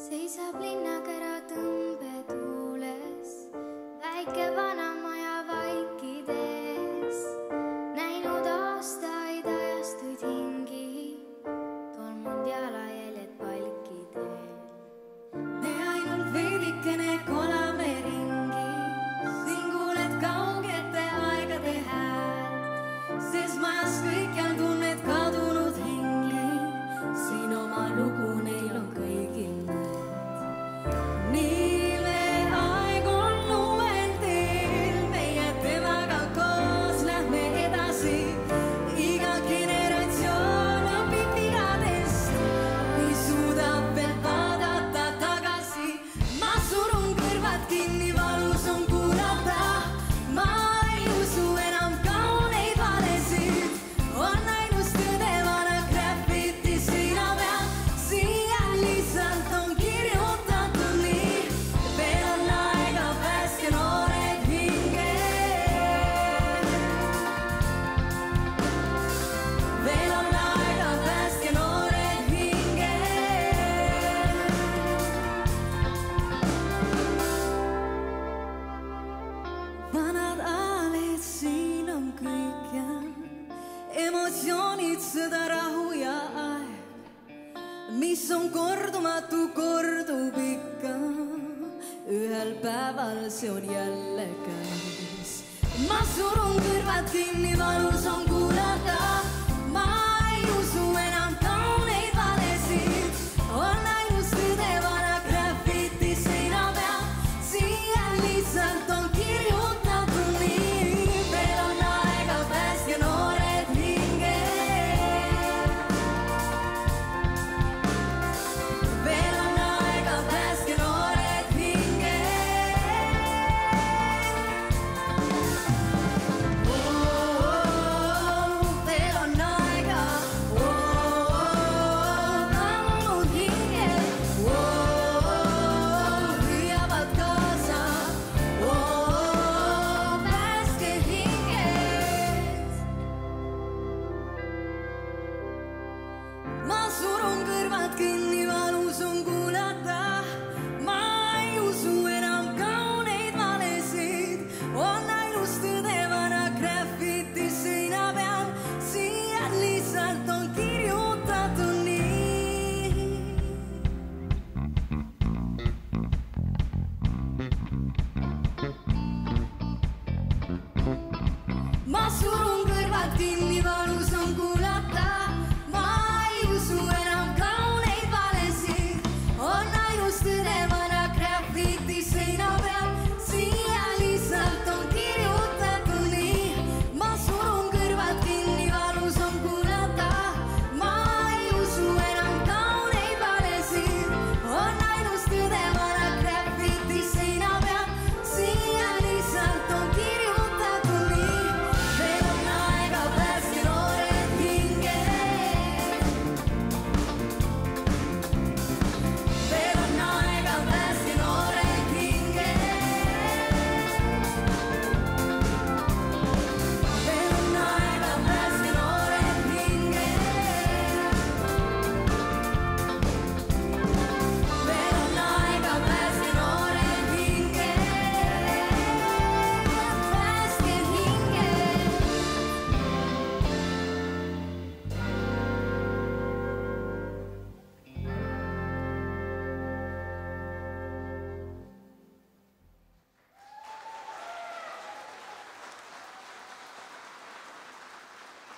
Seisab linnakera tõmbetuules, väike vana maja vaikides, näinud aastaid ajastuid hingi, tolmunud jalajäljed palkidel. Me ainult veidikene kolame ringi, siin kuuled kaugete aegade häält, sest majas kõikjal tunned kadunud hingi, siin oma lugu neil on kõigil. Emotsioonid, sõda, rahu ja aeg, mis on kordumatu, kordub ikka. Ühel päeval see on jälle käes. Ma surun kõrvad kinni, valus on kuulata. Ma ei usu enam kauneid valesid, on ainus tõde vana graffiti seina peal. Siia lihtsalt on kirjutatud nii, veel on aega, päästke noored. Kinni valus on kuulata, ma ei usu enam kauneid valesid, on ainus tõde vana graffiti seina peal, siia lihtsalt on kirjutatud nii. Ma surun kõrvad kinni.